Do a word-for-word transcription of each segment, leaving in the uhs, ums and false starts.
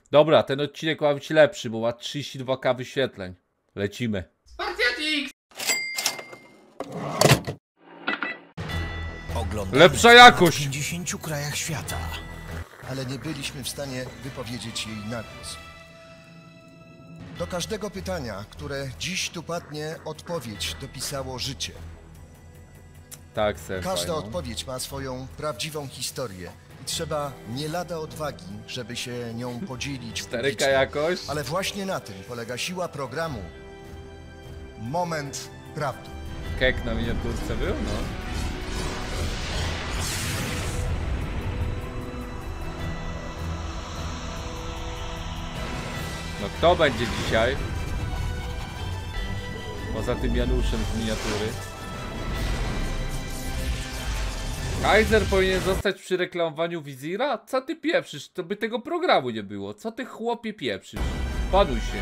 Dobra, ten odcinek ma być lepszy, bo ma trzydzieści dwa tysiące wyświetleń. Lecimy. Lepsza jakość! W pięćdziesięciu krajach świata, ale nie byliśmy w stanie wypowiedzieć jej na głos. Do każdego pytania, które dziś tu padnie, odpowiedź dopisało życie. Tak, senpai, Każda no. odpowiedź ma swoją prawdziwą historię i trzeba nie lada odwagi, żeby się nią podzielić cztery K publicznie. jakość? Ale właśnie na tym polega siła programu Moment Prawdy. Kek na miniaturce był? No. No kto będzie dzisiaj? Poza tym Januszem z miniatury. Kaiser powinien zostać przy reklamowaniu Wizira? Co ty pieprzysz? To by tego programu nie było. Co ty chłopie pieprzysz? Panuj się.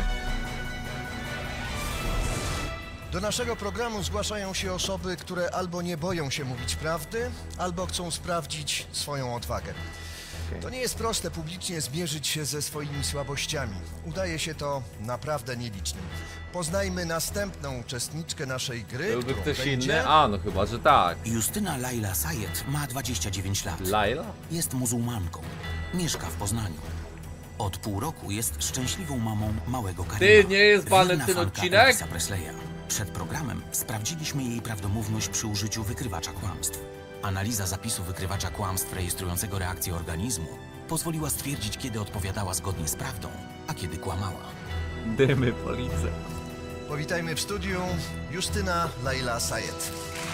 Do naszego programu zgłaszają się osoby, które albo nie boją się mówić prawdy, albo chcą sprawdzić swoją odwagę. Okay. To nie jest proste publicznie zmierzyć się ze swoimi słabościami. Udaje się to naprawdę nielicznym. Poznajmy następną uczestniczkę naszej gry. Byłby ktoś będzie... inny? A, no chyba, że tak. Justyna Laila Sayed ma dwadzieścia dziewięć lat. Laila? Jest muzułmanką. Mieszka w Poznaniu. Od pół roku jest szczęśliwą mamą małego Karima. Ty, nie jest bany Wierna ten fanka odcinek? Elvisa Presleya. Przed programem sprawdziliśmy jej prawdomówność przy użyciu wykrywacza kłamstw. Analiza zapisu wykrywacza kłamstw rejestrującego reakcję organizmu pozwoliła stwierdzić, kiedy odpowiadała zgodnie z prawdą, a kiedy kłamała. Dymy, policja. Powitajmy w studiu Justyna Laila Sayed.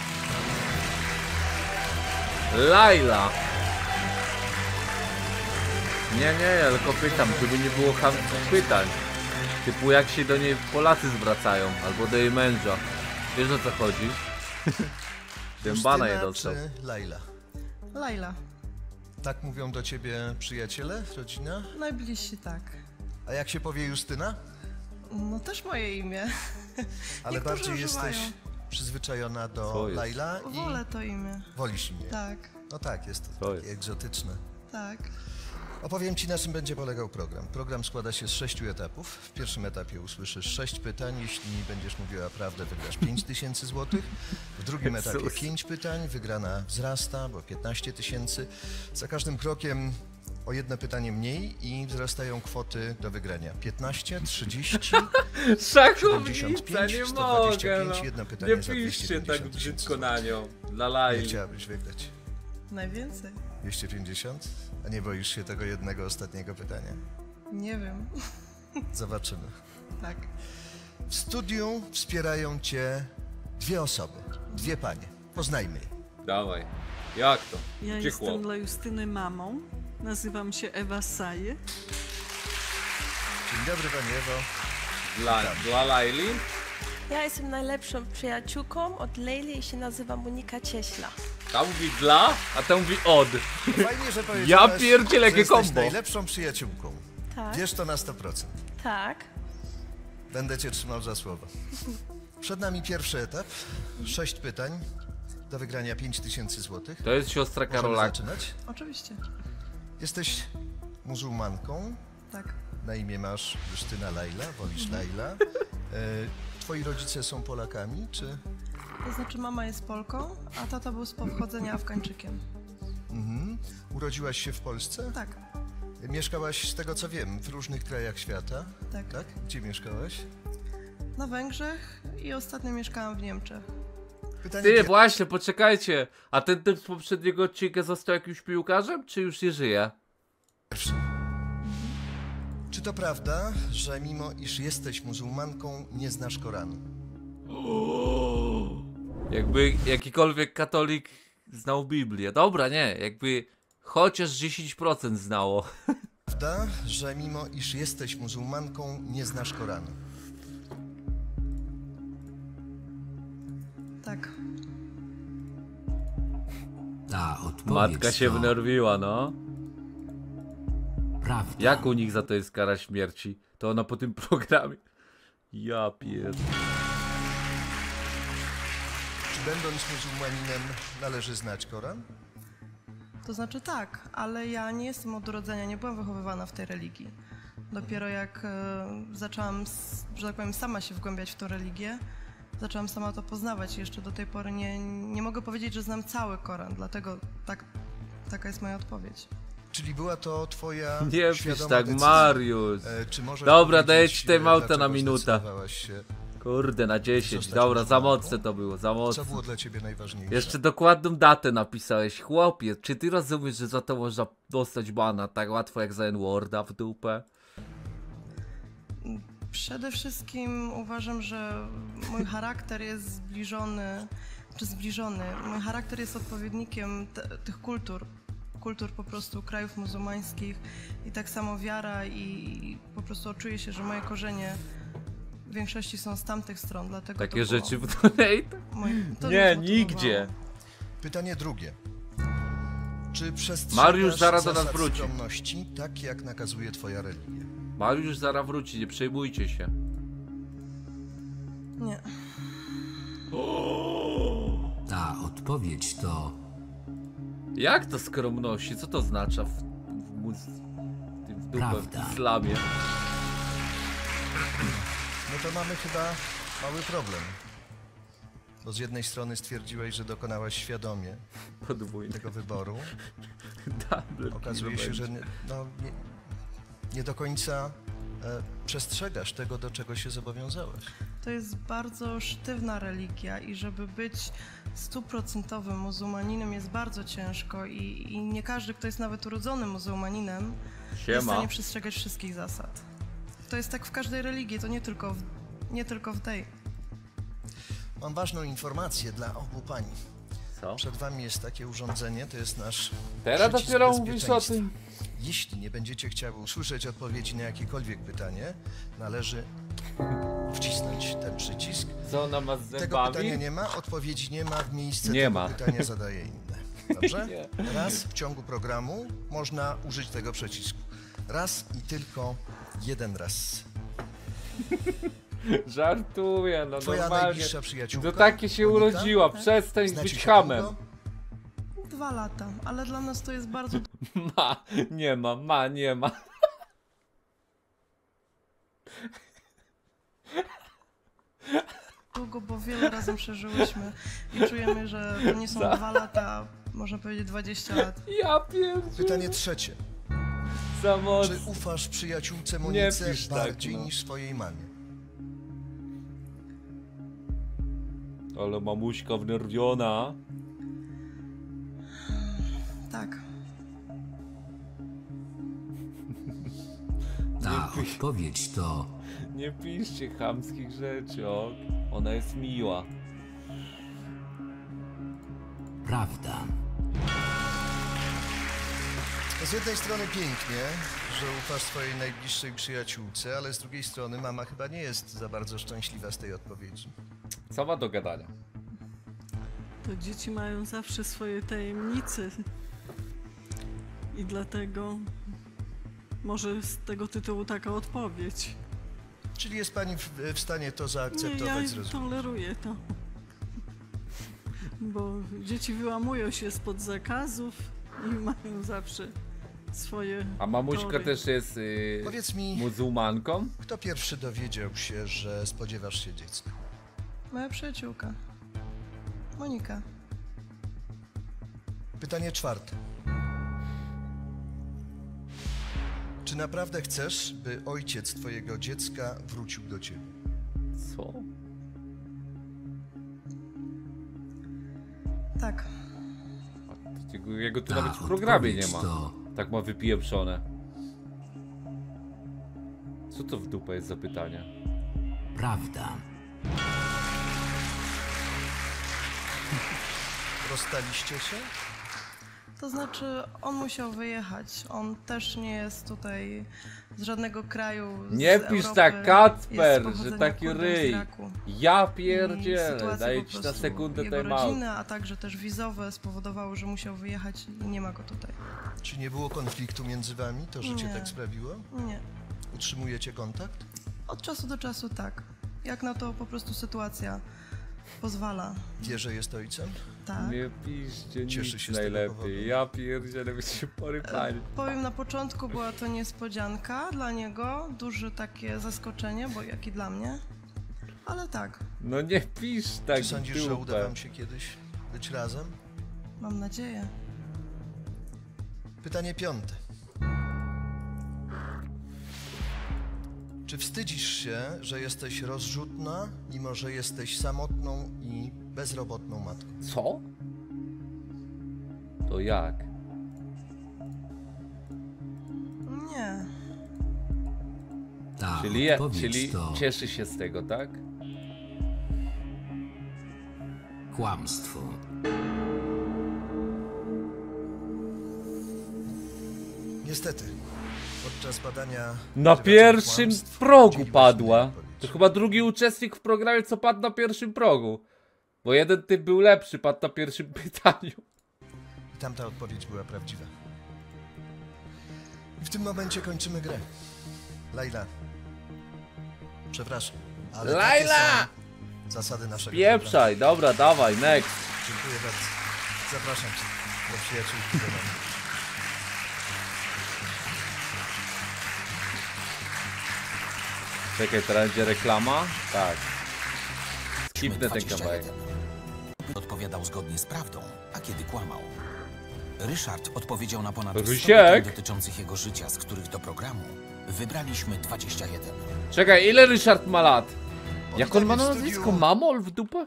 Laila! Nie, nie, tylko pytam, żeby nie było chamskich pytań. Typu jak się do niej Polacy zwracają, albo do jej męża. Wiesz o co chodzi? Dębana je dostał. Czy Laila? Laila. Tak mówią do ciebie przyjaciele, rodzina? Najbliżsi tak. A jak się powie Justyna? No też moje imię. Ale Niektórzy bardziej używają. jesteś przyzwyczajona Co do jest? Laila i Wolę to imię. wolisz imię. Tak, No tak, jest to Co takie jest? egzotyczne. tak. Opowiem ci, na czym będzie polegał program. Program składa się z sześciu etapów. W pierwszym etapie usłyszysz sześć pytań. Jeśli będziesz mówiła prawdę, wygrasz pięć tysięcy złotych. W drugim etapie Jezus. pięć pytań. Wygrana wzrasta, bo piętnaście tysięcy. Za każdym krokiem o jedno pytanie mniej i wzrastają kwoty do wygrania. piętnaście, trzydzieści, Szachownica, siedemdziesiąt pięć, nie sto dwadzieścia mogę, pięć, no. jedno pytanie Nie za dwieście piszcie tak pięćdziesiąt tysięcy brzydko na złotych. nią. Dla Nie Laili. chciałabyś wygrać. Najwięcej? dwieście pięćdziesiąt? A nie boisz się tego jednego ostatniego pytania? Nie wiem. Zobaczymy. Tak. W studiu wspierają cię dwie osoby, dwie panie. Poznajmy je. Dawaj. Jak to? Ja Gdzie jestem chłop? dla Justyny mamą. Nazywam się Ewa Sayed. Dzień dobry, pani Ewo. Dla, dla Laili? Ja jestem najlepszą przyjaciółką od Leili i się nazywam Monika Cieśla. Ta mówi dla, a ta mówi od. Fajnie, że powiedziałaś, Ja pierdzielę, że jakie jesteś kombo. najlepszą przyjaciółką. Tak, Wiesz to na sto procent. tak. Będę cię trzymał za słowo. Przed nami pierwszy etap. Sześć pytań. Do wygrania pięć tysięcy złotych. To jest siostra Możemy Karola. zaczynać. Oczywiście. Jesteś muzułmanką. Tak. Na imię masz Justyna Laila, wolisz Laila. E, twoi rodzice są Polakami, czy... To znaczy mama jest Polką, a tata był z pochodzenia Afgańczykiem. Mhm. Urodziłaś się w Polsce? Tak, Mieszkałaś, z tego co wiem, w różnych krajach świata. tak. Tak? Gdzie mieszkałaś? Na Węgrzech i ostatnio mieszkałam w Niemczech. Pytanie Ty, pier- właśnie, poczekajcie. A ten typ z poprzedniego odcinka został jakimś piłkarzem, czy już nie żyje? pierwsze. Czy to prawda, że mimo iż jesteś muzułmanką, nie znasz Koranu? Jakby jakikolwiek katolik znał Biblię. Dobra, nie, jakby chociaż dziesięć procent znało. Prawda, że mimo iż jesteś muzułmanką, nie znasz Koranu? Tak. Ta odpowiedź Matka się to wnerwiła, no. prawda. Jak u nich za to jest kara śmierci? To ona po tym programie. Ja pierd... Czy będąc muzułmaninem należy znać Koran? To znaczy tak, ale ja nie jestem od urodzenia, nie byłam wychowywana w tej religii. Dopiero jak e, zaczęłam, s- że tak powiem, sama się wgłębiać w tą religię, zaczęłam sama to poznawać i jeszcze do tej pory nie, nie mogę powiedzieć, że znam cały Koran, dlatego tak, taka jest moja odpowiedź. Czyli była to twoja Nie pisz świadoma tak, decyzja. Mariusz. E, czy możesz Dobra, daję powiedzieć, ci timeouta dlaczego na minutę. zdecydowałaś się, Kurde, na dziesięć. Zostać Dobra, za muzułmanką? mocne to było, za co mocne. było dla ciebie najważniejsze? Jeszcze dokładną datę napisałeś. Chłopie, czy ty rozumiesz, że za to można dostać bana tak łatwo jak za N-Worda w dupę? Przede wszystkim uważam, że mój charakter jest zbliżony, czy zbliżony. Mój charakter jest odpowiednikiem te, tych kultur, kultur po prostu krajów muzułmańskich i tak samo wiara i, i po prostu czuję się, że moje korzenie w większości są z tamtych stron, dlatego Takie to było rzeczy w której... moje, to Nie, mnie zmotywowało. nigdzie. Pytanie drugie. Czy przestrzegasz Mariusz zaraz do nas zasad wróci. skromności, tak jak nakazuje twoja religia? Mariusz zaraz wróci, nie przejmujcie się. Nie. Ta odpowiedź to Jak to skromności? Co to oznacza w, w, muz... w tym w dupę, Prawda. w islamie? No to mamy chyba mały problem. Bo z jednej strony stwierdziłeś, że dokonałaś świadomie Podwójny. tego wyboru. Double Okazuje się, że nie, no, nie, nie do końca e, przestrzegasz tego, do czego się zobowiązałaś. To jest bardzo sztywna religia i żeby być stuprocentowym muzułmaninem jest bardzo ciężko i, i nie każdy, kto jest nawet urodzonym muzułmaninem, jest w Siema. stanie przestrzegać wszystkich zasad. To jest tak w każdej religii, to nie tylko w, nie tylko w tej. Mam ważną informację dla obu pań. Co? Przed wami jest takie urządzenie, to jest nasz Teraz przycisk dopiero mówisz o bezpieczeństwa. tym. Jeśli nie będziecie chciały usłyszeć odpowiedzi na jakiekolwiek pytanie, należy wcisnąć ten przycisk. Co ona ma z Tego zębami? pytania nie ma, odpowiedzi nie ma, w miejsce Nie tego ma. pytania zadaję inne. Dobrze? Nie. Raz w ciągu programu można użyć tego przycisku. Raz i tylko jeden raz. Żartuję, no Twoja normalnie. najbliższa przyjaciółka, To takie się Monika? urodziła, przestań Znacie być się hamem. długo? Dwa lata, ale dla nas to jest bardzo Ma, nie ma, ma, nie ma. długo, bo wiele razem przeżyłyśmy i czujemy, że to nie są Za- dwa lata, a można powiedzieć dwadzieścia lat. Ja pierdzielę. Pytanie trzecie. Za Czy mocno. ufasz przyjaciółce Monice pisz tak, bardziej no. niż swojej mamie? Ale mamuśka wnerwiona. Tak. ta odpowiedź to Nie piszcie chamskich rzeczy, ok? Ona jest miła. prawda. Z jednej strony pięknie, że ufasz swojej najbliższej przyjaciółce, ale z drugiej strony mama chyba nie jest za bardzo szczęśliwa z tej odpowiedzi. Co ma do gadania? To dzieci mają zawsze swoje tajemnice. I dlatego może z tego tytułu taka odpowiedź. Czyli jest pani w, w stanie to Nie, zaakceptować, ja zrozumieć? toleruję to. Bo dzieci wyłamują się spod zakazów i mają zawsze swoje A mamuśka tory. też jest yy, Powiedz mi, muzułmanką? kto pierwszy dowiedział się, że spodziewasz się dziecka? Moja przyjaciółka. Monika. Pytanie czwarte. Czy naprawdę chcesz, by ojciec twojego dziecka wrócił do ciebie? Co? Tak. A tego- Jego tu Ta nawet w programie nie odpowiedź ma. to Tak ma wypieprzone. Co to w dupę jest za pytanie? prawda. Rozstaliście się? To znaczy, on musiał wyjechać. On też nie jest tutaj z żadnego kraju. Z Nie pisz Europy. tak, Jest Kacper, z pochodzenia że taki kurdem z ryj. Iraku. Ja I pierdzielę, sytuacja daję po ci na prostu sekundę jego time out. rodziny, a także też wizowe spowodowały, że musiał wyjechać i nie ma go tutaj. Czy nie było konfliktu między wami? To życie Nie. tak sprawiło? Nie. Utrzymujecie kontakt? Od czasu do czasu tak. Jak na to po prostu sytuacja pozwala. Wie, że jest ojcem? Tak. Nie piszcie Cieszy nic się z tego powodu. najlepiej. Ja pierdzielę, wy się porypali. Powiem, na początku była to niespodzianka dla niego, duże takie zaskoczenie, bo jak i dla mnie. Ale tak, No nie pisz tak. Czy sądzisz, że uda wam się kiedyś być razem? mam nadzieję. Pytanie piąte. Czy wstydzisz się, że jesteś rozrzutna, mimo że jesteś samotną i bezrobotną matką? Co? To jak? Nie. Ta Czyli, je, odpowiedź czyli to cieszy się z tego, tak? kłamstwo. Niestety, podczas badania... Na wykrywaczy pierwszym kłamstw progu udzieliłaś mi padła. odpowiedź. To chyba drugi uczestnik w programie, co padł na pierwszym progu. Bo jeden typ był lepszy, padł na pierwszym pytaniu. I tamta odpowiedź była prawdziwa. I w tym momencie kończymy grę. Laila. Przepraszam, ale Laila! takie są zasady naszego Pieprzaj, dobra, dawaj, next. programu. Dziękuję bardzo. Zapraszam cię do przyjaciółki do domu. Czekaj, teraz będzie reklama? Tak. Skipnę ten dwadzieścia kawałek. jeden. Odpowiadał zgodnie z prawdą, a kiedy kłamał. Ryszard odpowiedział na ponad sto Rysiek? pytań dotyczących jego życia, z których do programu wybraliśmy dwadzieścia jeden. Czekaj, ile Ryszard ma lat? Jak on ma na Witamy w nazwisko? studiu Mamol w dupę?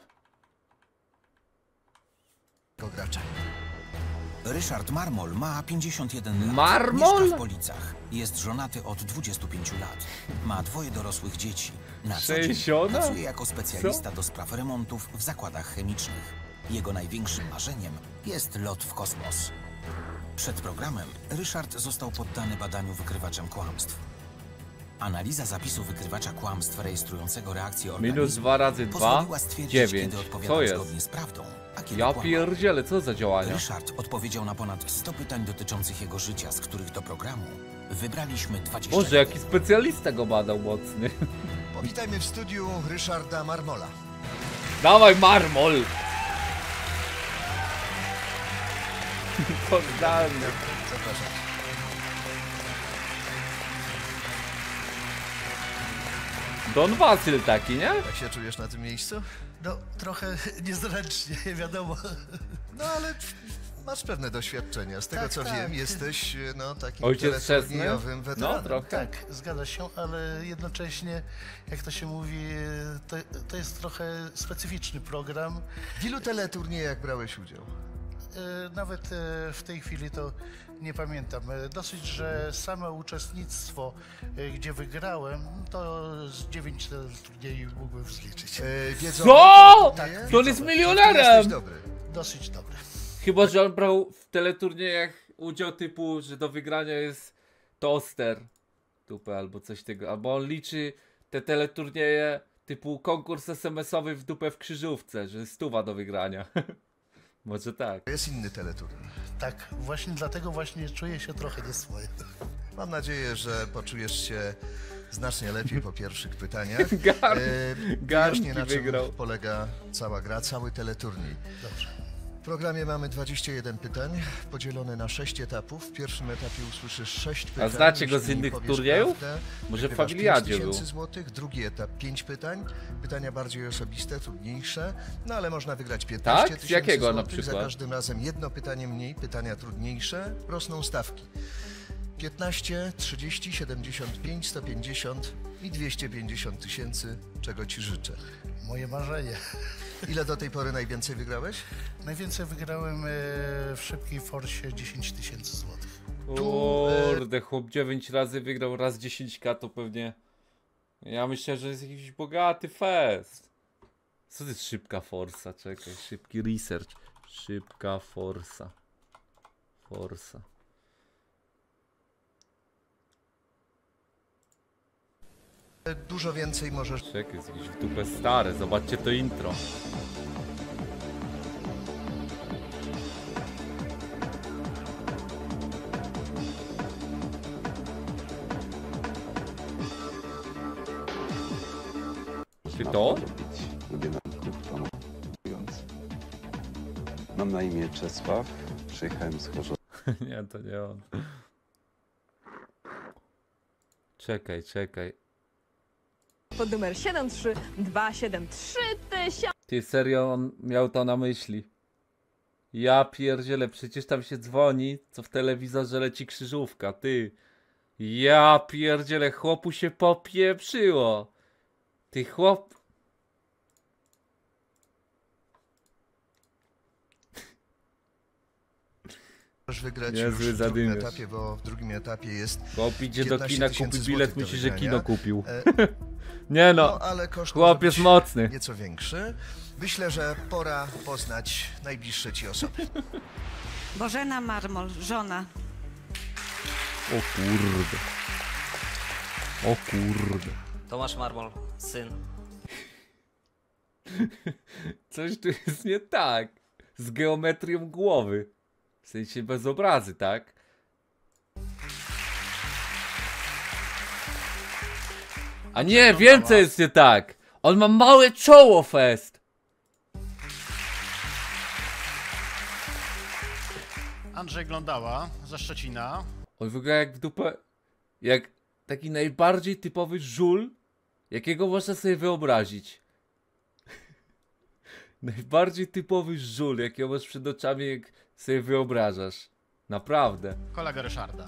gracza. Ryszard Marmol ma pięćdziesiąt jeden lat. Marmol? Mieszka w Policach. Jest żonaty od dwudziestu pięciu lat. Ma dwoje dorosłych dzieci. Na co dzień sześćdziesiąt? pracuje jako specjalista do spraw remontów w zakładach chemicznych. Jego największym marzeniem jest lot w kosmos. Przed programem Ryszard został poddany badaniu wykrywacza kłamstw. Analiza zapisu wykrywacza kłamstw rejestrującego reakcję organizmu Minus dwa razy dwa? pozwoliła stwierdzić, dziewięć. kiedy Co odpowiadał jest? zgodnie z prawdą, a kiedy Ja kłamał. pierdzielę, co za działania? Ryszard odpowiedział na ponad sto pytań dotyczących jego życia, z których do programu wybraliśmy dwadzieścia jeden. Boże, jaki specjalista go badał mocny. Powitajmy w studiu Ryszarda Marmola. Dawaj marmol! Totalnie. Zapraszam. Don Wasyl taki, nie? Jak się czujesz na tym miejscu? No, trochę niezręcznie, wiadomo. No ale masz pewne doświadczenia. Z tego Tak, co tak. wiem, jesteś no takim Ojciec teleturniejowym No, weteranem. trochę. Tak, zgadza się, ale jednocześnie, jak to się mówi, to, to jest trochę specyficzny program. W ilu teleturniejach brałeś udział? E, Nawet e, w tej chwili to nie pamiętam. E, Dosyć, że same uczestnictwo, e, gdzie wygrałem, to z dziewięć turniejów mógłbym zliczyć. E, wiedzą Co? o teleturnieje? To on jest Jesteś milionerem! dobry. Dosyć dobre. Chyba, że on brał w teleturniejach udział typu, że do wygrania jest toster. Dupę albo coś tego. Albo on liczy te teleturnieje typu konkurs es em esowy w dupę w krzyżówce, że stuwa do wygrania. Może tak. To jest inny teleturniej. Tak, właśnie dlatego właśnie czuję się trochę nieswoje. Mam nadzieję, że poczujesz się znacznie lepiej po pierwszych pytaniach. Gar- E, Garnki wyjaśnię, na czym wygrał. polega cała gra, cały teleturniej. Dobrze. W programie mamy dwadzieścia jeden pytań, podzielone na sześć etapów. W pierwszym etapie usłyszysz sześć pytań. znacie go z Jeśli innych powiesz turniejów? prawdę, Może w wygrywasz Familiadzie pięć był. tysięcy złotych. Drugi etap pięć pytań. Pytania bardziej osobiste, trudniejsze. No ale można wygrać piętnaście Tak? Z tysięcy jakiego na złotych. Za przykład? każdym razem jedno pytanie mniej, pytania trudniejsze. Rosną stawki. piętnaście, trzydzieści, siedemdziesiąt pięć, sto pięćdziesiąt i dwieście pięćdziesiąt tysięcy, czego ci życzę. Moje marzenie. Ile do tej pory najwięcej wygrałeś? Najwięcej wygrałem e, w szybkiej forsie dziesięć tysięcy złotych. Kurde, chłop dziewięć razy wygrał, raz dziesięć ka to pewnie... Ja myślę, że jest jakiś bogaty fest. Co to jest szybka forsa? Czekaj, szybki research. Szybka forsa. Forsa. Dużo więcej możesz... Czekaj, jest jakieś w dupę stare. Zobaczcie to intro. Czy to? Mam na imię Czesław, przyjechałem z Chorzowa. Nie, to nie on. Czekaj, czekaj. Pod numer siedem trzy dwa siedem trzy tysiące. Ty serio on miał to na myśli? Ja pierdzielę, przecież tam się dzwoni, co w telewizorze leci krzyżówka, ty. Ja pierdzielę, chłopu się popieprzyło. Ty chłop... Możesz wygrać Niezły już w drugim zadymiarz. etapie, bo w drugim etapie jest Chłop idzie do piętnaście kina, tysięcy kupi bilet, złotych do myśli, że wygrania. kino kupił. E, Nie no, No, ale koszt chłop może jest być mocny. nieco większy. Myślę, że pora poznać najbliższe ci osoby. Bożena Marmol, żona. O kurde. O kurde. Tomasz Marmol, syn. Coś tu jest nie tak. Z geometrią głowy. W sensie bez obrazy, tak? A nie, wiem co jest nie tak. On ma małe czoło, fest. Andrzej Glądała ze Szczecina. On wygląda jak w dupę. Jak taki najbardziej typowy żul, jakiego można sobie wyobrazić. Najbardziej typowy żul, jakiego masz przed oczami, jak sobie wyobrażasz. Naprawdę. Kolega Ryszarda.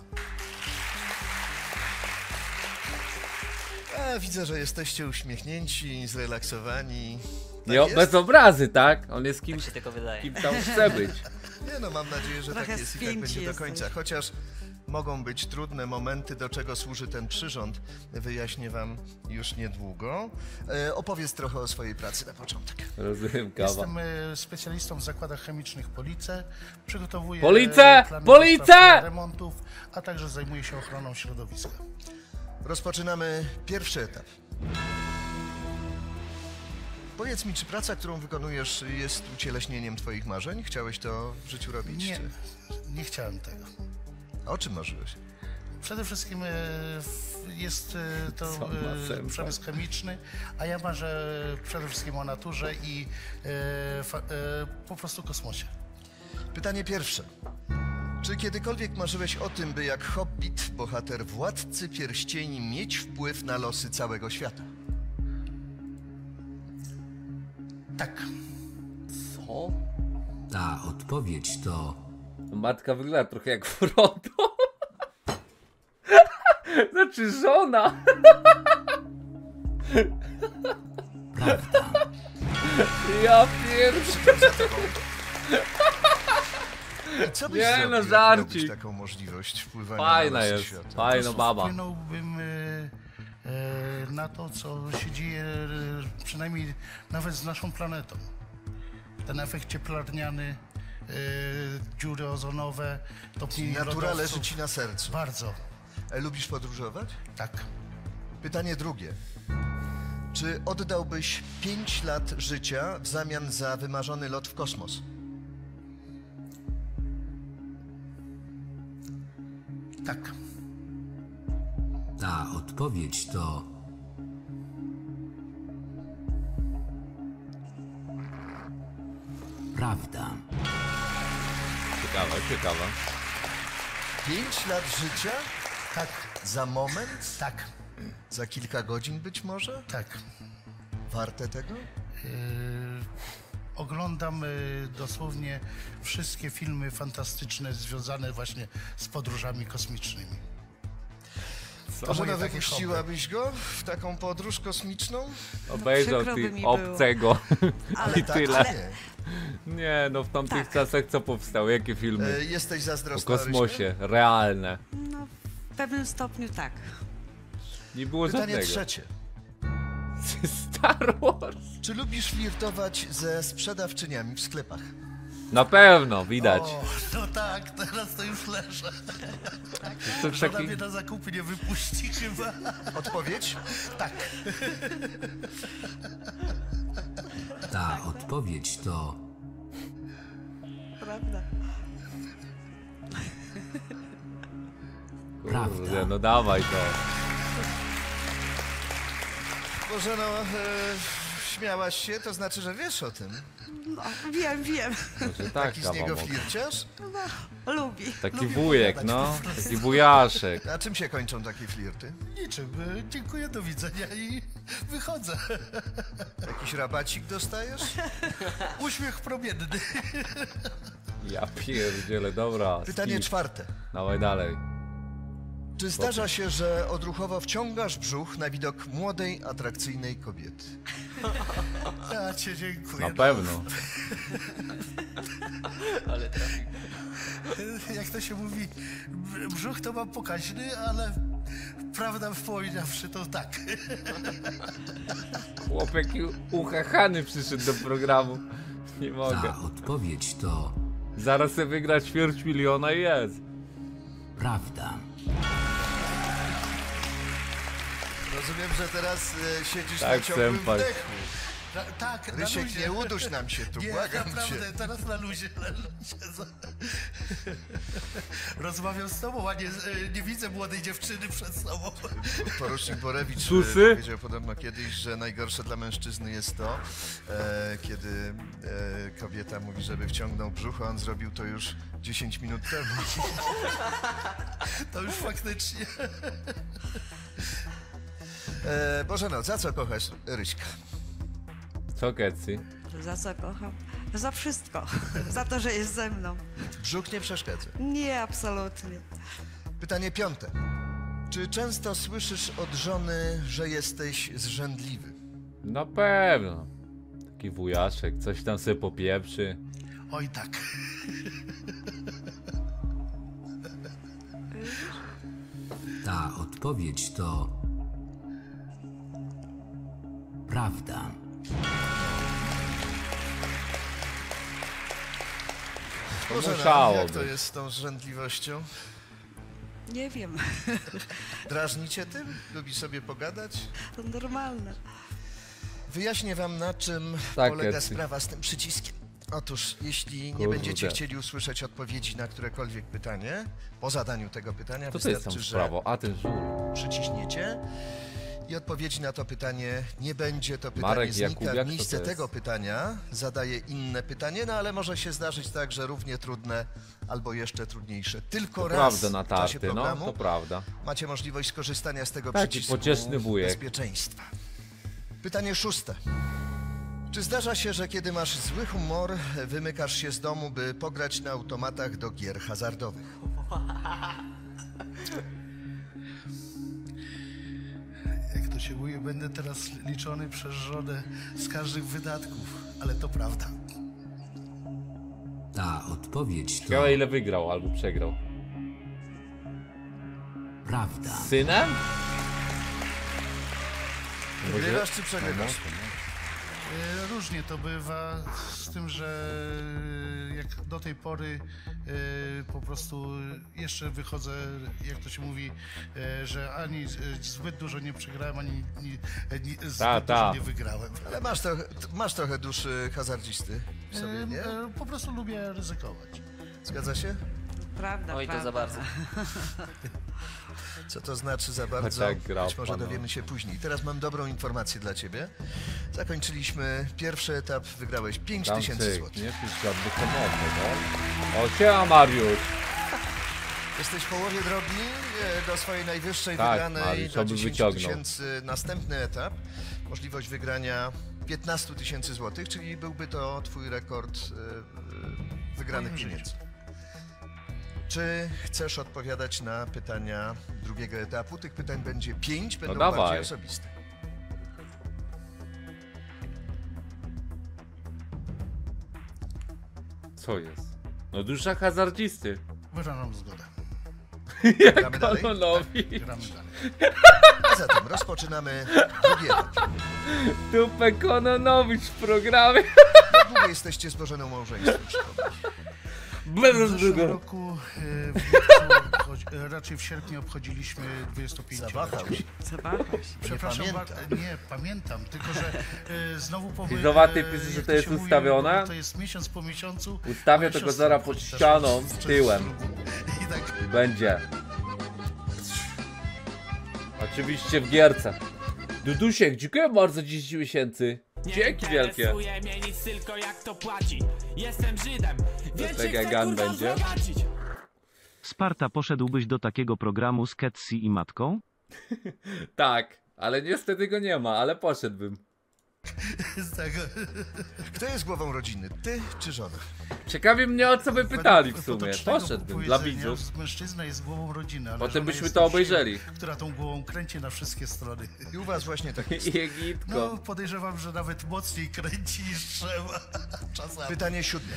E, widzę, że jesteście uśmiechnięci, zrelaksowani. Tak Nie, jest? bez obrazy, tak? On jest kim, Tak się tylko wydaje. kim tam chce być. Nie no, mam nadzieję, że Trochę tak jest i tak spięci będzie do jesteś. końca. Chociaż mogą być trudne momenty, do czego służy ten przyrząd. Wyjaśnię wam już niedługo. E, opowiedz trochę o swojej pracy na początek. Rozumiem, kawa. Jestem e, specjalistą w zakładach chemicznych Police. Przygotowuję Police! e, plany Police! dostaw remontów, a także zajmuję się ochroną środowiska. Rozpoczynamy pierwszy etap. Powiedz mi, czy praca, którą wykonujesz, jest ucieleśnieniem twoich marzeń? Chciałeś to w życiu robić? Nie, Czy... nie chciałem tego. A o czym marzyłeś? Przede wszystkim e, w- jest e, to Co ma e, sens? przemysł chemiczny, a ja marzę przede wszystkim o naturze i e, fa, e, po prostu kosmosie. Pytanie pierwsze. Czy kiedykolwiek marzyłeś o tym, by jak hobbit, bohater Władcy Pierścieni, mieć wpływ na losy całego świata? Tak. Co? Ta odpowiedź to Matka wygląda trochę jak Frodo. Znaczy żona. prawda. Ja pierdolę. I co byś Nie, zrobił, no, jak żarcik. miałbyś taką możliwość wpływania Fajna na losy jest, świata? fajna baba. Wpłynąłbym e, e, na to, co się dzieje e, przynajmniej nawet z naszą planetą. Ten efekt cieplarniany, e, dziury ozonowe, topnienie Natura lodowców. leży ci na sercu. Bardzo, E, Lubisz podróżować? tak. Pytanie drugie. Czy oddałbyś pięć lat życia w zamian za wymarzony lot w kosmos? Tak. Ta odpowiedź to prawda. Ciekawa, ciekawa. Pięć lat życia? Tak, Za moment? tak, Za kilka godzin być może? tak. Warte tego? Yy, oglądam yy, dosłownie wszystkie filmy fantastyczne związane właśnie z podróżami kosmicznymi. To Może moje takie wypuściłabyś go w taką podróż kosmiczną? Obejrzał przykro by ty mi było. obcego. Ale I tak, tyle. nie. Nie, no w tamtych Tak. czasach co powstało? Jakie filmy? E, jesteś O zazdrosna, kosmosie, realne. No, w pewnym stopniu tak. Nie było Ryśka? Pytanie żadnego. trzecie. Star Wars. Czy lubisz flirtować ze sprzedawczyniami w sklepach? Na pewno, widać. O, no tak, teraz to już leżę. To Żona taki... mnie na zakupy nie wypuści chyba. Odpowiedź? Tak. Ta odpowiedź to Prawda. prawda. Kurde, no dawaj to. Może no, e, Śmiałaś się, to znaczy, że wiesz o tym. No, wiem, wiem. Może tak, Taki z niego kawał. flirciarz? No, lubi. Taki lubi wujek, pogadać. no. Taki wujaszek. Na czym się kończą takie flirty? Niczym. e, Dziękuję, do widzenia i wychodzę. Jakiś rabacik dostajesz? Uśmiech promienny. Ja pierdzielę, dobra. Pytanie skip. czwarte. Dawaj dalej. Czy zdarza się, że odruchowo wciągasz brzuch na widok młodej, atrakcyjnej kobiety? Ja cię dziękuję. Na pewno. Ale trafił. Jak to się mówi, brzuch to mam pokaźny, ale prawda powiedziawszy to tak. Chłopek uchachany przyszedł do programu. Nie mogę. Ta odpowiedź to Zaraz sobie wygrać ćwierć miliona i jest. prawda. Rozumiem, że teraz e, siedzisz Tak, na ciągłym senpai. wdechu. Na, tak, na Rysiek, luzie. nie uduś nam się tu, Nie, błagam cię. naprawdę, teraz na luzie, na luzie. Rozmawiam z tobą, a nie, nie widzę młodej dziewczyny przed sobą. Porucznik Borewicz Susy? e, powiedział podobno kiedyś, że najgorsze dla mężczyzny jest to, e, kiedy e, kobieta mówi, żeby wciągnął brzuch, a on zrobił to już dziesięć minut temu. To już faktycznie. E, Bożeno, za co kochasz Ryśka? Co, Kecy? Za co kocham? Za wszystko. Za to, że jest ze mną. Brzuch nie przeszkadza. Nie, absolutnie. Pytanie piąte. Czy często słyszysz od żony, że jesteś zrzędliwy? Na pewno. Taki wujaszek, coś tam sobie popieprzy. Oj tak. Ta odpowiedź to prawda. To Bożena, musiało jak to być. jest z tą zrzędliwością? Nie wiem. Drażni cię tym? Lubi sobie pogadać? To normalne. Wyjaśnię wam, na czym Tak, polega Etsy. sprawa z tym przyciskiem. Otóż, jeśli nie Kurde. będziecie chcieli usłyszeć odpowiedzi na którekolwiek pytanie, po zadaniu tego pytania Co to jest tam wystarczy, że sprawo? A, ten żur. przyciśniecie i odpowiedzi na to pytanie nie będzie. To pytanie Marek znika. Jakubiak, W kto miejsce to jest? tego pytania zadaje inne pytanie, no ale może się zdarzyć tak, że równie trudne albo jeszcze trudniejsze. Tylko To raz prawda, w czasie Natarty, no, programu to prawda. macie możliwość skorzystania z tego Taki przycisku pocieszny wujek. bezpieczeństwa. Pytanie szóste. Czy zdarza się, że kiedy masz zły humor, wymykasz się z domu, by pograć na automatach do gier hazardowych? Jak to się mówi, będę teraz liczony przez żonę z każdych wydatków, ale to prawda. Ta odpowiedź to Ciekawe ile wygrał albo przegrał. prawda. Z synem? Wygrywasz czy przegrywasz? E, Różnie to bywa, z tym, że jak do tej pory e, po prostu jeszcze wychodzę, jak to się mówi, e, że ani e, zbyt dużo nie przegrałem, ani ni, e, ni, zbyt Ta, ta. dużo nie wygrałem. Ale masz trochę, masz trochę duszy hazardzisty w E, sobie, nie? e, Po prostu lubię ryzykować. Zgadza się? Prawda, Oj, to prawda. za bardzo. Co to znaczy za bardzo? Tak grał Być może pan, no. dowiemy się później. Teraz mam dobrą informację dla ciebie. Zakończyliśmy pierwszy etap, wygrałeś pięć tysięcy Tamczyk, złotych. nie pisz żadnych komotów, no. O, siema Mariusz. Jesteś w połowie drogi e, do swojej najwyższej Tak, wygranej, Mariusz, do oby dziesięć wyciągnął. tysięcy. Następny etap, możliwość wygrania piętnaście tysięcy złotych, czyli byłby to twój rekord e, e, wygranych moim pieniędzy. Czy chcesz odpowiadać na pytania drugiego etapu? Tych pytań będzie pięć, będą dawaj. bardziej osobiste. Co jest? No dusza hazardzisty. Wyrażam zgodę. Jak Gramy dalej? Kolonowi. Gramy dalej. A zatem rozpoczynamy drugi etap. Dupę Kononowicz w programie. Jak długo jesteście złożoną małżeństwem? przypomnij? W zeszłym roku, e, w lipcu, obchodzi- e, raczej w sierpniu obchodziliśmy dwudziestopięciolecie. Zawahał się. Zawahał się. Przepraszam, Nie ba- pamięta. nie, pamiętam, tylko że e, znowu powiem... Wizowaty e, pisze, że jak to jest się mówi, ustawione. To jest miesiąc po miesiącu. Ustawię moja tego siostra zara pod też ścianą, przez tyłem. ślub. I tak, I będzie. Oczywiście w gierce. Dudusiek, dziękuję bardzo za dziesięć tysięcy. Dzięki wielkie. Mnie nic, tylko jak to płaci. Jestem Żydem, więc Tego gan będzie. Sparta, poszedłbyś do takiego programu z Ketsi i matką? Tak, ale niestety go nie ma, ale poszedłbym. Z tego. Kto jest głową rodziny? Ty czy żona? Ciekawi mnie, o co by pytali w sumie. Potocznego Poszedłbym dla powiedzenia, widzów. Mężczyzna jest głową rodziny, ale Potem żona byśmy jest to tą obejrzeli. siłą, która tą głową kręci na wszystkie strony. I u was właśnie tak jest. I Egipko. No, podejrzewam, że nawet mocniej kręci niż trzeba. Czasami. Pytanie siódme.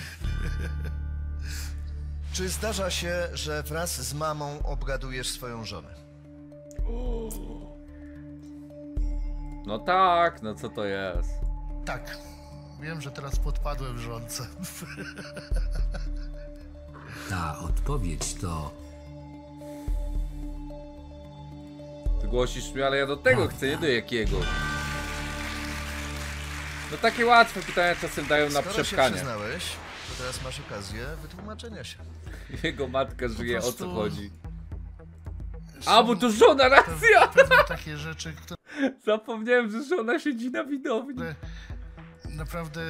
Czy zdarza się, że wraz z mamą obgadujesz swoją żonę? No tak, no co to jest? Tak. Wiem, że teraz podpadłem żonce. Ta odpowiedź to Ty głosisz mi, ale ja do tego chcę, nie do jakiego. No takie łatwe pytania czasem dają na Skoro się przepchanie. przyznałeś, to teraz masz okazję wytłumaczenia się. Jego matka żyje, o co prostu- chodzi. A, bo to żona, racja! Pewne takie rzeczy, które Zapomniałem, że żona siedzi na widowni. naprawdę...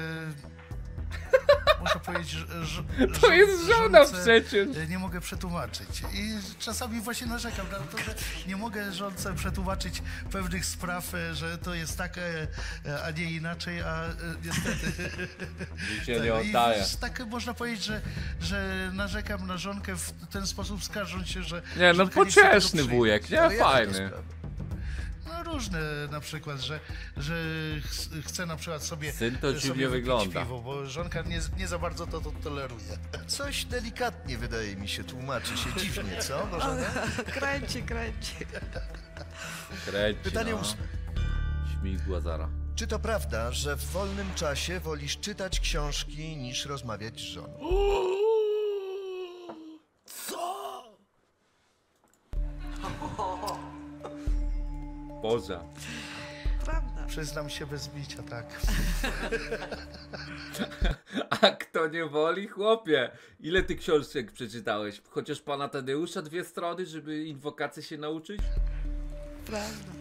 Muszę powiedzieć, że... że To że- jest żona żonce przecież. Nie mogę przetłumaczyć. I czasami właśnie narzekam na to, że nie mogę żonce przetłumaczyć pewnych spraw, e, że to jest tak, e, a nie inaczej, a e, niestety... Życie nie Tak, i oddaje. tak można powiedzieć, że, że narzekam na żonkę w ten sposób, skarżąc się, że... Nie, no żonka nie chce tego pocieszny przyjąć. wujek, nie? Ale jaka to Fajny. sprawa? No różne, na przykład, że, że ch chce na przykład sobie Syn to sobie dziwnie wypić wygląda. piwo, bo żonka nie, nie za bardzo to, to toleruje. Coś delikatnie, wydaje mi się, tłumaczy się dziwnie, co? Bożena? Kręci, kręci. Kreci, Pytanie no. ósme. Śmigła zara. Czy to prawda, że w wolnym czasie wolisz czytać książki niż rozmawiać z żoną? Boże. Prawda. Przyznam się bez bicia, tak. A kto nie woli, chłopie? Ile ty książek przeczytałeś? Chociaż pana Tadeusza dwie strony, żeby inwokacje się nauczyć? Prawda.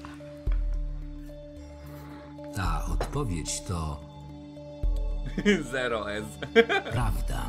ta odpowiedź to Zero S. prawda.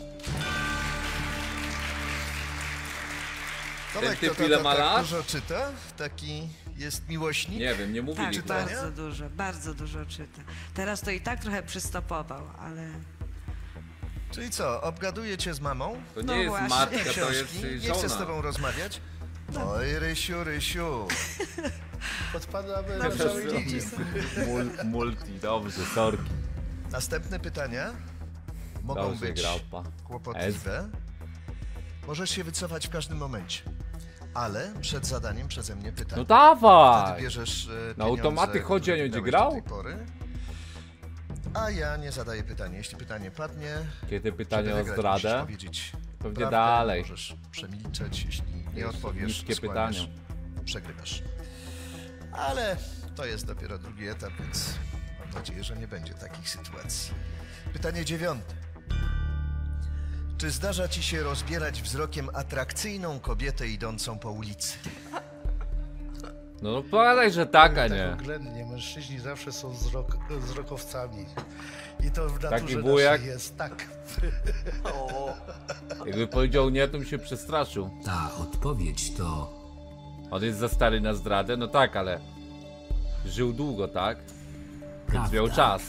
Tomek, typ to, to, ile to, ma tak lat? dużo czyta? Taki jest miłośnik? Nie wiem, nie mówi Tak, nigdy. bardzo dużo, bardzo dużo czyta. Teraz to i tak trochę przystopował, ale... Czyli co, obgaduje cię z mamą? To nie No jest właśnie. matka, to Książki? jest Nie chce z żona. tobą rozmawiać? Oj, Rysiu, Rysiu. Podpadamy na Dobrze, całej dobrze. linie. Mul multi, dobrze, sorki. Następne pytania mogą Dobrze, być grałpa. kłopotliwe. Możesz się wycofać w każdym momencie. Ale przed zadaniem przeze mnie pytania. No dawaj! Wtedy bierzesz e, Na pieniądze, automaty chodzi, a które nie będzie wygrałeś grał? do tej pory. A ja nie zadaję pytania. Jeśli pytanie padnie, Kiedy pytanie żeby o wygrać, musisz zdradę? powiedzieć Pewnie prawdę, dalej. Możesz przemilczeć, jeśli nie Jeszcze odpowiesz, niskie skłamiesz, pytanie. przegrywasz. Ale to jest dopiero drugi etap, więc mam nadzieję, że nie będzie takich sytuacji. Pytanie dziewiąte. Czy zdarza ci się rozbierać wzrokiem atrakcyjną kobietę idącą po ulicy? No, no powiadaj, że tak, a Tak nie. oględnie, mężczyźni zawsze są wzrok, wzrokowcami. I to w naturze Taki wujek? naszej jest, tak. Jakby powiedział nie, to bym się przestraszył. Ta odpowiedź to On jest za stary na zdradę? No tak, ale żył długo, tak? Więc miał prawda. czas.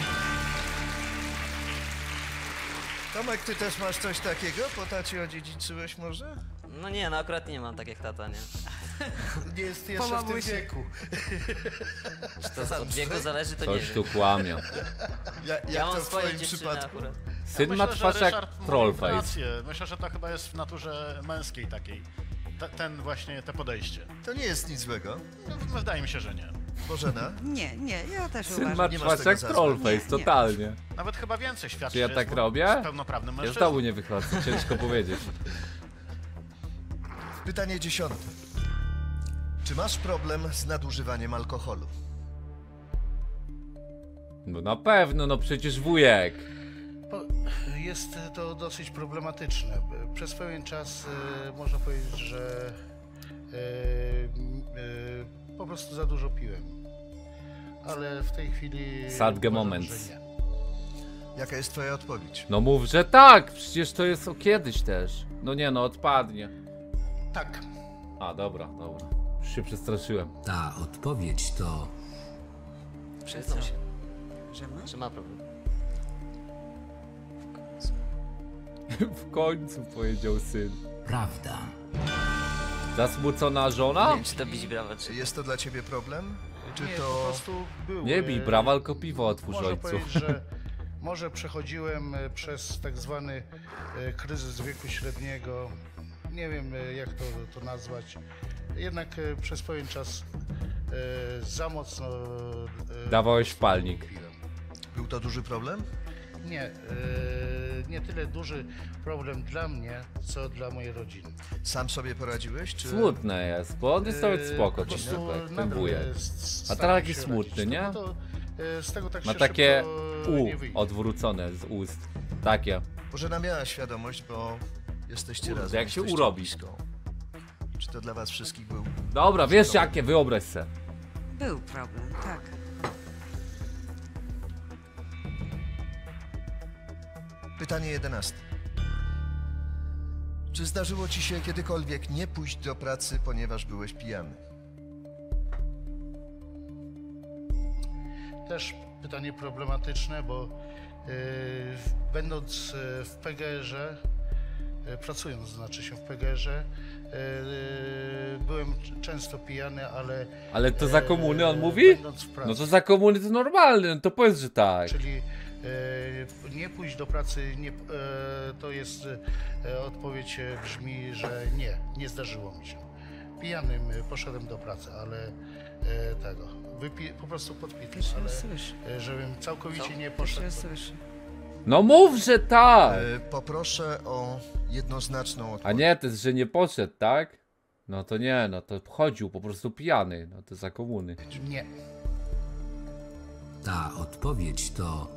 Tomek, ty też masz coś takiego? Po tacie odziedziczyłeś może? No nie, no akurat nie mam tak jak tata, nie. Nie jest jeszcze w tym mamusi. wieku. Czy to od wieku zależy, to nie Coś wiem. tu kłamie. Ja, jak Ja to mam w swoje twoim dziewczyny przypadku? akurat. Syn Myślę, ma że twarz jak Ryszard mówi trollface. rację. Myślę, że to chyba jest w naturze męskiej takiej. Te, ten właśnie, te podejście. To nie jest nic złego. No, wydaje mi się, że nie. Bożena? Nie, nie, ja też Syn uważam. ma Nie masz twarz tego jak za złe. trollface, Nie, nie. totalnie. Nawet chyba więcej świadczy, Czy ja że tak jest robię? z pełnoprawnym Ja z mężczyzną. domu nie wychodzę, ciężko powiedzieć. Pytanie dziesiąte. Czy masz problem z nadużywaniem alkoholu? No na pewno, no przecież wujek. Po, jest to dosyć problematyczne. Przez pewien czas e, można powiedzieć, że e, m, e, po prostu za dużo piłem. ale w tej chwili Sadge uważam, moment. że nie. Jaka jest twoja odpowiedź? No mów, że tak, przecież to jest o kiedyś też. No nie no, odpadnie. Tak. A, dobra, dobra. Już się przestraszyłem. Ta odpowiedź to Przyznał się, Że ma? że ma problem. W końcu powiedział syn. prawda. Zasmucona żona? Nie wiem, czy to bić brawa, czy... Jest to dla ciebie problem? Czy Nie, po to... prostu był. Nie bij e, brawa, tylko piwo otwórz Można ojcu. powiedzieć, że może przechodziłem e, przez tak zwany e, kryzys wieku średniego. Nie wiem, e, jak to, to nazwać. Jednak e, przez pewien czas e, za mocno... E, Dawałeś w palnik. Był to duży problem? Nie, e, nie tyle duży problem dla mnie, co dla mojej rodziny. Sam sobie poradziłeś, czy... Smutne jest, bo on jest nawet E, spoko, po ci prostu tak, ten nadal wujek. jest- A staram teraz taki się smutny, radzić. nie? No to, e, z tego tak Ma się takie szybko U nie wyjdzie. odwrócone z ust. Takie. Bożena miała świadomość, bo jesteście Kurde, razem. jak się jesteście urobi. blisko. Czy to dla was wszystkich był... Dobra, wiesz jakie, wyobraź se. Był problem, tak. Pytanie jedenaste. Czy zdarzyło ci się kiedykolwiek nie pójść do pracy, ponieważ byłeś pijany? Też pytanie problematyczne, bo e, będąc e, w P G R-ze, e, pracując znaczy się w P G R-ze, e, byłem c- często pijany, ale... Ale to za e, komuny on mówi? będąc w pracy. No to za komuny to normalne, no to powiedz, że tak. Czyli e, nie pójść do pracy, nie, e, to jest e, odpowiedź e, brzmi, że nie, nie zdarzyło mi się. Pijanym e, poszedłem do pracy, ale e, tego, wypi, po prostu podpity, Pierwszy raz ale słyszę. e, żebym całkowicie Co? nie Pierwszy poszedł. raz słyszę. No mów, że tak! E, poproszę o jednoznaczną odpowiedź. A nie, to jest, że nie poszedł, tak? No to nie, no to chodził po prostu pijany, no to za komuny. Nie. Ta odpowiedź to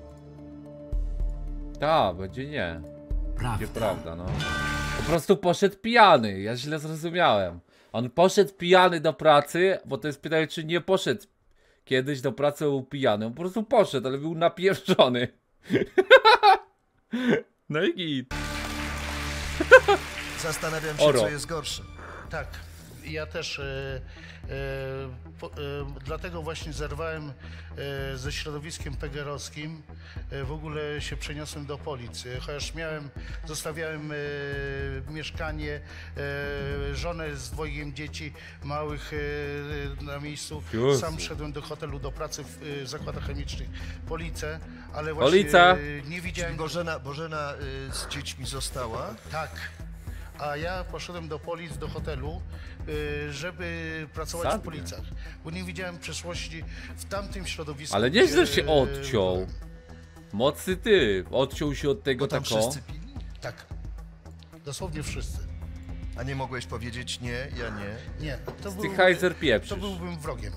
Tak, będzie nie. prawda. Będzie prawda, no. Po prostu poszedł pijany, ja źle zrozumiałem. On poszedł pijany do pracy, bo to jest pytanie, czy nie poszedł kiedyś do pracy, był pijany. On po prostu poszedł, ale był napierdolony. No i git. Zastanawiam się, Oro. co jest gorsze. Tak, ja też e, e, po, e, dlatego właśnie zerwałem e, ze środowiskiem pegerowskim. E, w ogóle się przeniosłem do Policy, chociaż miałem, zostawiałem e, mieszkanie, e, żonę z dwojgiem dzieci małych e, na miejscu. Jezu. Sam szedłem do hotelu do pracy w e, zakładach chemicznych Police, ale właśnie Polica. e, nie widziałem... Czyli Bożena, Bożena y, z dziećmi została. Tak. A ja poszedłem do Polic, do hotelu, y, żeby pracować Sadnie. w Policach, bo nie widziałem przyszłości w tamtym środowisku. Ale nieźle gdzie, się odciął. Mocny ty, odciął się od tego Bo tam tako. wszyscy pili? Tak. Dosłownie wszyscy. A nie mogłeś powiedzieć nie, ja nie? Nie, to, Ty był, Heiser pieprzysz. to byłbym wrogiem.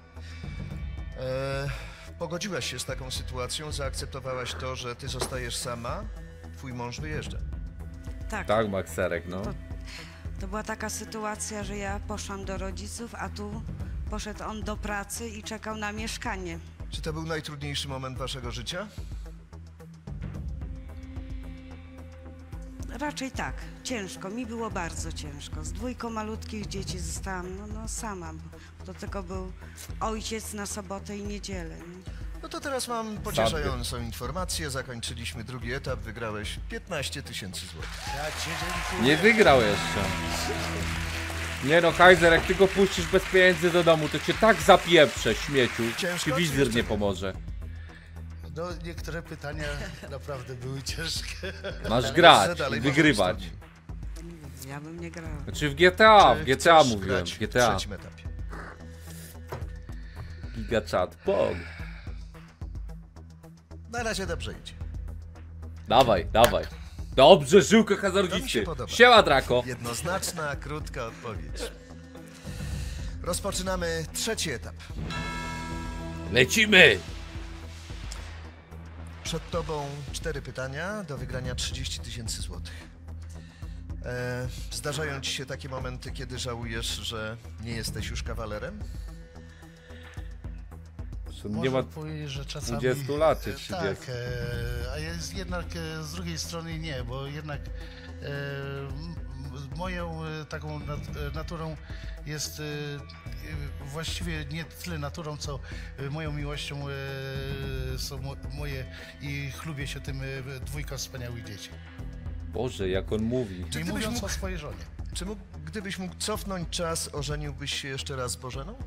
E, pogodziłaś się z taką sytuacją, zaakceptowałaś to, że ty zostajesz sama, twój mąż wyjeżdża. Tak. Tak, Makserek, no. To, to była taka sytuacja, że ja poszłam do rodziców, a tu poszedł on do pracy i czekał na mieszkanie. Czy to był najtrudniejszy moment waszego życia? Raczej tak, ciężko, mi było bardzo ciężko. Z dwójką malutkich dzieci zostałam no, no sama, bo do tego był ojciec na sobotę i niedzielę. Nie? No to teraz mam pocieszającą informację. Zakończyliśmy drugi etap, wygrałeś piętnaście tysięcy złotych. Ja cię dziękuję. Nie wygrał jeszcze. Nie no, Heiser, jak ty go puścisz bez pieniędzy do domu, to cię tak zapieprze, śmieciu. Ciężko, Ci czy wizjer jeszcze nie nie? pomoże. No, niektóre pytania naprawdę były ciężkie. Masz grać Dalej i możemy wygrywać. stąd. Ja bym nie grała. Znaczy w G T A, Czy w G T A chcesz mówiłem, grać w w G T A. trzecim etapie? Giga chat, pog. Na razie dobrze idzie. Dawaj, dawaj. Dobrze, żyłka To mi się hazardzisty. podoba. Siema, Draco. Jednoznaczna, krótka odpowiedź. Rozpoczynamy trzeci etap. Lecimy! Przed tobą cztery pytania, do wygrania trzydzieści tysięcy złotych. E, zdarzają ci się takie momenty, kiedy żałujesz, że nie jesteś już kawalerem? On nie Można ma powiedzieć, że czasami... dwudziestu lat czy e, trzydziestu. Tak, e, a jest jednak e, z drugiej strony nie, bo jednak e, m- moją e, taką nat e, naturą jest e, e, właściwie nie tyle naturą, co e, moją miłością e, są mo moje i chlubię się tym e, dwójka wspaniałych dzieci. Boże, jak on mówi. Nie gdybyś mówiąc mógł- o swojej żonie. Czy mógł, gdybyś mógł cofnąć czas, ożeniłbyś się jeszcze raz z Bożeną?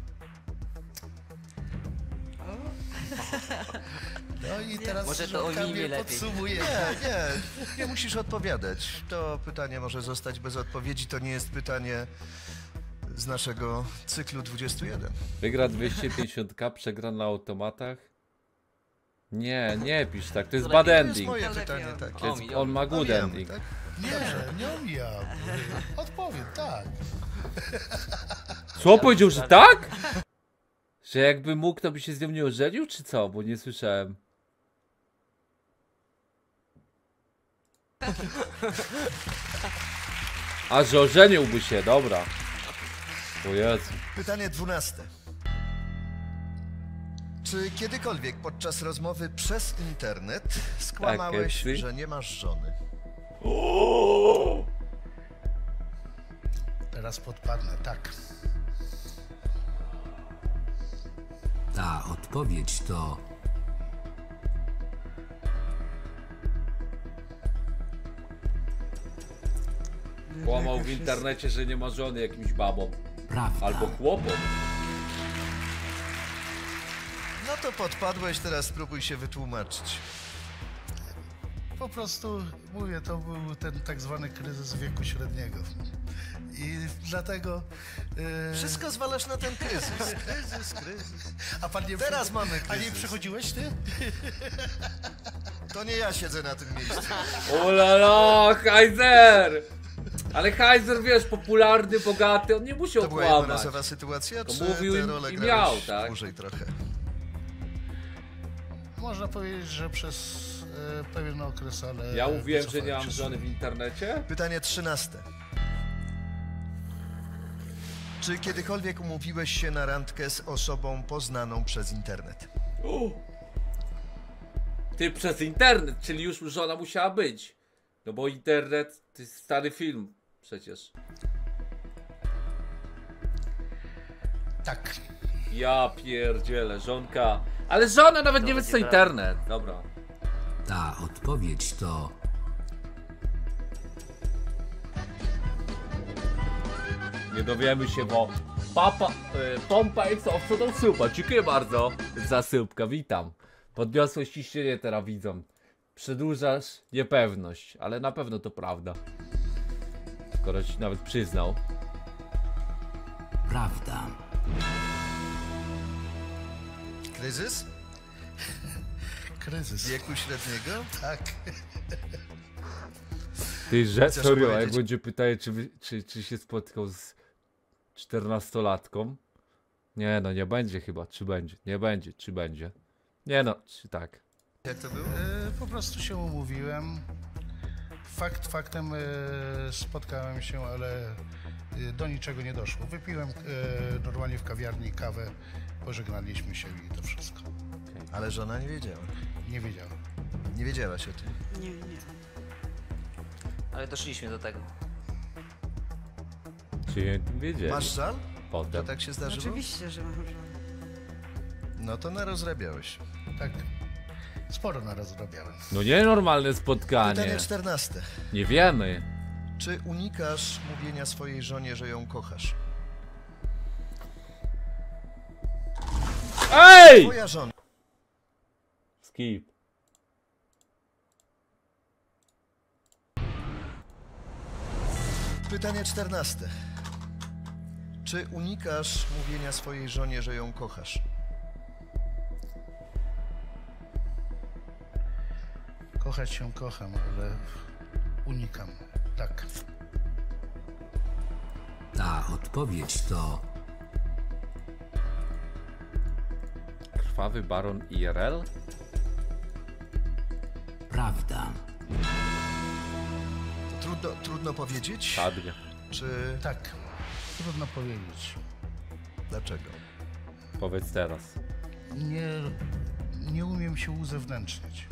No i teraz Może to żonka ujmijmy mnie lepiej. podsumuje. Nie, nie, nie musisz odpowiadać. To pytanie może zostać bez odpowiedzi. To nie jest pytanie z naszego cyklu dwudziestu jeden. Wygra dwieście pięćdziesiąt ka, przegra na automatach. Nie, nie pisz tak, to jest To bad lepiej. To jest ending. moje To pytanie, lepiej. tak. To jest, Omi, on omi. ma good Omijamy, ending. tak? Nie, nie omijam. Odpowiem, tak. Co, powiedział, że tak? Że jakby mógł, to by się z nią nie ożenił, czy co? Bo nie słyszałem. A, że ożeniłby się, dobra. O Jezu. Pytanie dwunaste. Czy kiedykolwiek podczas rozmowy przez internet skłamałeś, Etsy. że nie masz żony? Teraz podpadnę, tak. Ta odpowiedź to Kłamał w internecie, że nie ma żony jakimś babą. prawda. Albo chłopom. No to podpadłeś, teraz spróbuj się wytłumaczyć. Po prostu, mówię, to był ten tak zwany kryzys wieku średniego. I dlatego... e, Wszystko zwalasz na ten kryzys. Kryzys, kryzys. A pan nie Teraz mamy A nie kryzys. przechodziłeś ty? To nie ja siedzę na tym miejscu. O la la, Heiser! Ale Heiser, wiesz, popularny, bogaty, on nie musiał To była kłamać. jednorazowa sytuacja, To czy mówił tę i- rolę i grałeś miał, tak? dłużej trochę? Można powiedzieć, że przez e, pewien okres, ale... Ja mówiłem, że wycofałem nie mam się. żony w internecie? Pytanie trzynaste. Czy kiedykolwiek umówiłeś się na randkę z osobą poznaną przez internet? U. Ty przez internet, czyli już żona musiała być. No bo internet to jest stary film przecież. Tak. Ja pierdzielę, żonka. Ale żona nawet nie wie co to internet. Dobra. Ta odpowiedź to Nie dowiemy się, bo papa, y, pompa jest owco do supa. Dziękuję bardzo za słupka, witam. Podniosłeś ciśnienie teraz widzom. Przedłużasz niepewność, ale na pewno to prawda. Skoro ci nawet przyznał. prawda. Kryzys? Kryzys. Wieku średniego? Tak. Ty, że Chcesz serio, jak powiedzieć? będzie pytanie, czy, wy- czy, czy się spotkał z czternastolatką? Nie no, nie będzie chyba, czy będzie? Nie będzie, czy będzie? Nie no, czy tak? Jak to było? E, po prostu się umówiłem. Fakt faktem e, spotkałem się, ale e, do niczego nie doszło. Wypiłem e, normalnie w kawiarni kawę, pożegnaliśmy się i to wszystko. Ale żona nie wiedziała. Nie wiedziałem. Nie wiedziałaś o tym. Nie, nie. Ale doszliśmy do tego. Czy nie wiedzieli? Masz żal, że Potem. tak się zdarzyło? Oczywiście, że mam żonę. No to narozrabiałeś. Tak. Sporo narozrabiałem. No nienormalne Pytanie spotkanie. czternaste. Nie wiemy. Czy unikasz mówienia swojej żonie, że ją kochasz? Ej! Twoja żona. Skip. Pytanie czternaste. Czy unikasz mówienia swojej żonie, że ją kochasz? Kochać się kocham, ale unikam. Tak. Ta odpowiedź to Krwawy baron I R L? prawda. Trudno, trudno powiedzieć. Padnie. Czy... Tak. Trudno powiedzieć. Dlaczego? Powiedz teraz. nie, nie umiem się uzewnętrzniać.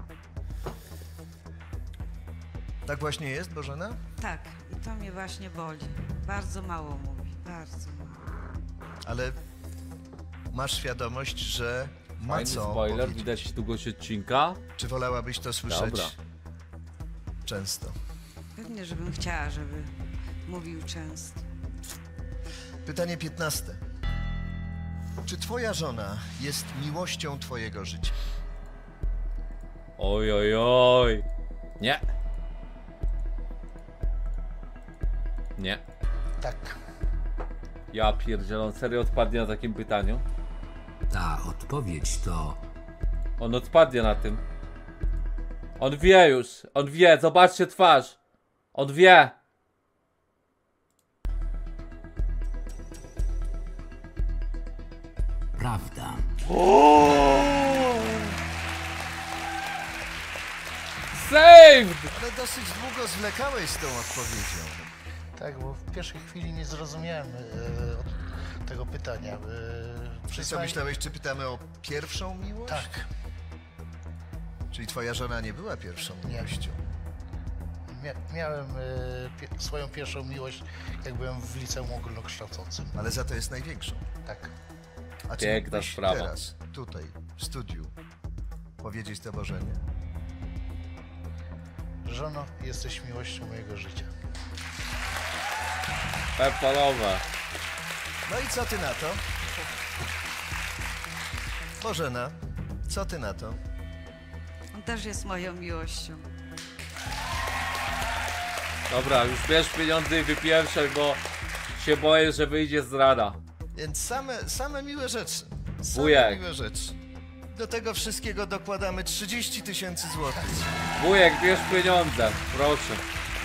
Tak właśnie jest, Bożena? Tak, i to mnie właśnie boli. Bardzo mało mówi, bardzo mało. Ale masz świadomość, że ma Fajny co spoiler, powiedzieć. widać długość odcinka. Czy wolałabyś to słyszeć Dobra. często? Pewnie, żebym chciała, żeby mówił często. Pytanie piętnaste. Czy twoja żona jest miłością twojego życia? Oj, oj, oj. Nie. Nie. Tak. Ja pierdzielę, on serio odpadnie na takim pytaniu? Ta odpowiedź to On odpadnie na tym. On wie już, on wie, zobaczcie twarz. On wie. prawda. Saved! Ale dosyć długo zwlekałeś z tą odpowiedzią. Tak, bo w pierwszej chwili nie zrozumiałem e, od tego pytania. E, Czy co przyznaję- myślałeś, czy pytamy o pierwszą miłość? Tak. Czyli twoja żona nie była pierwszą miłością? Mia miałem e, pie swoją pierwszą miłość, jak byłem w liceum ogólnokształcącym. Ale za to jest największą. Tak. A czy Piękna mógłbyś sprawa. teraz, tutaj, w studiu, powiedzieć to Bożenie? Żono, jesteś miłością mojego życia. Pepolowe. No i co ty na to? Bożena, co ty na to? On też jest moją miłością. Dobra, już bierz pieniądze i wypieprzaj, bo się boję, że wyjdzie zdrada. Więc same, same miłe rzeczy. Same Wujek. miłe rzeczy. Do tego wszystkiego dokładamy trzydzieści tysięcy złotych. Wujek, bierz pieniądze, proszę.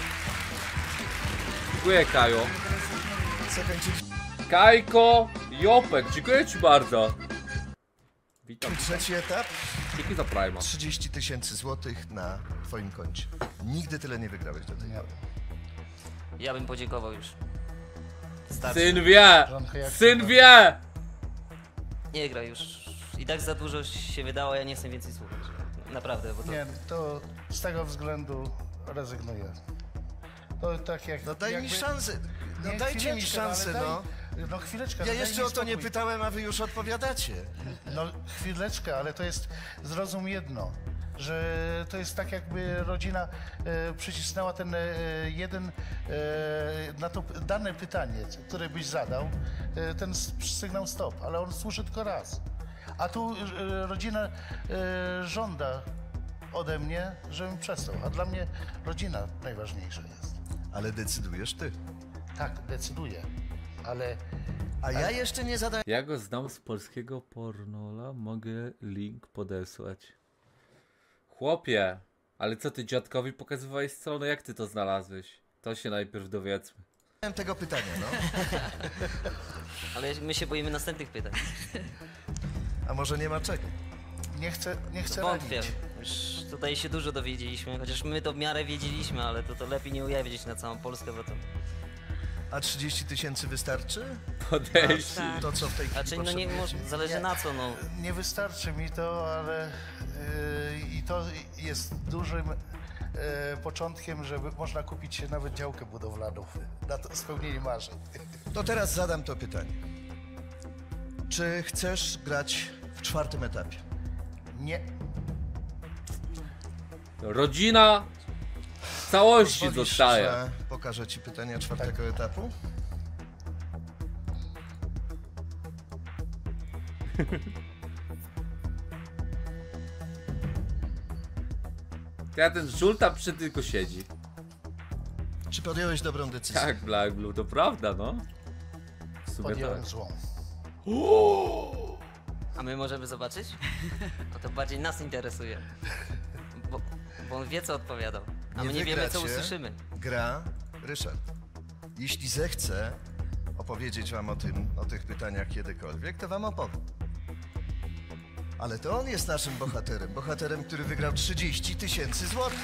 Dziękuję, Kajo. Zakończyliśmy Kajko Jopek, dziękuję ci bardzo. Witam. trzeci etap. Dzięki za Prima. trzydzieści tysięcy złotych na twoim koncie. Nigdy tyle nie wygrałeś do tej pory. Ja bym podziękował już. Starczy. Syn wie! Żonka, jak Syn chyba? wie! Nie gra już. I tak za dużo się wydało, ja nie chcę więcej słuchać. Naprawdę, bo to... Nie, to z tego względu rezygnuję. To tak jak... No daj jakby... mi szansę. No Nie, dajcie mi chwileczkę, szansę, ale no. Daj, no chwileczkę. Ja daj jeszcze mi o to nie spokój. pytałem, a wy już odpowiadacie. No chwileczkę, ale to jest, zrozum jedno, że to jest tak jakby rodzina e, przycisnęła ten e, jeden, e, na to dane pytanie, które byś zadał, e, ten s- sygnał stop, ale on służy tylko raz. A tu e, rodzina e, żąda ode mnie, żebym przestał, a dla mnie rodzina najważniejsza jest. Ale decydujesz ty. Tak, decyduję, ale... A ja jeszcze nie zadałem... Ja go znam z polskiego pornola, mogę link podesłać. Chłopie, ale co ty dziadkowi pokazywałeś stronę, jak ty to znalazłeś? To się najpierw dowiedzmy. tego pytania, no. Ale my się boimy następnych pytań. A może nie ma czego? Nie chcę, nie chcę Wątpię. ranić. Już tutaj się dużo dowiedzieliśmy, chociaż my to w miarę wiedzieliśmy, ale to, to lepiej nie ujawnić na całą Polskę, bo to... A trzydzieści tysięcy wystarczy? Podejść. Na to, co w tej chwili Znaczy, no nie, potrzebujecie? może, zależy Nie. na co, no. Nie wystarczy mi to, ale yy, i to jest dużym yy, początkiem, żeby można kupić się nawet działkę budowlaną na to spełnienie marzeń. To teraz zadam to pytanie. Czy chcesz grać w czwartym etapie? Nie. Rodzina w całości Pozwolisz, zostaje. że pokażę ci pytania czwartego etapu? Ja ten żulta przy tylko siedzi. Czy podjąłeś dobrą decyzję? Tak, Black Blue, to prawda, no. W sumie Podjąłem tak. złą. A my możemy zobaczyć? No to bardziej nas interesuje. Bo, bo on wie, co odpowiadał, a my nie wiemy, co wygracie. usłyszymy. Gra Ryszard. Jeśli zechce opowiedzieć wam o tym, o tych pytaniach kiedykolwiek, to wam opowiem. Ale to on jest naszym bohaterem. Bohaterem, który wygrał trzydzieści tysięcy złotych.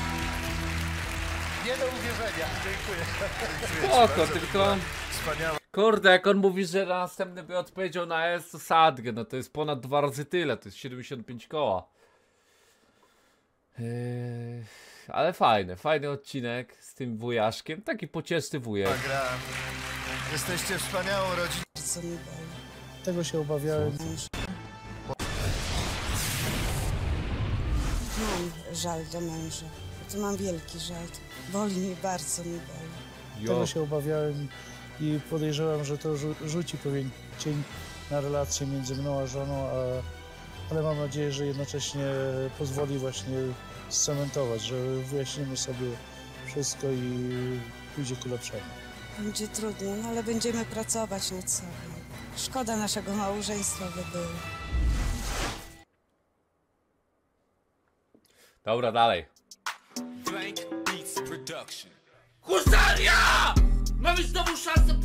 Nie do uwierzenia. Dziękuję. Spoko, tylko Wspaniała. Kurde, jak on mówi, że na następny by odpowiedział na S, to sadgę, no to jest ponad dwa razy tyle, to jest siedemdziesiąt pięć koła. Yy, ale fajny, fajny odcinek z tym wujaszkiem, taki pocieszny wujek. Gra. Jesteście wspaniałą rodziną. Tego się obawiałem. Mam żal do męża. To mam wielki żal. Boli mnie, bardzo mnie boli. Tego się obawiałem i podejrzewam, że to rzu rzuci pewien cień na relację między mną a żoną, a, ale mam nadzieję, że jednocześnie pozwoli właśnie scementować, że wyjaśnimy sobie wszystko i pójdzie ku lepszemu. Będzie trudno, no ale będziemy pracować nad sobą. Szkoda naszego małżeństwa by było. Dobra, dalej. Blank Beats Production. Husaria! Mamy znowu szansę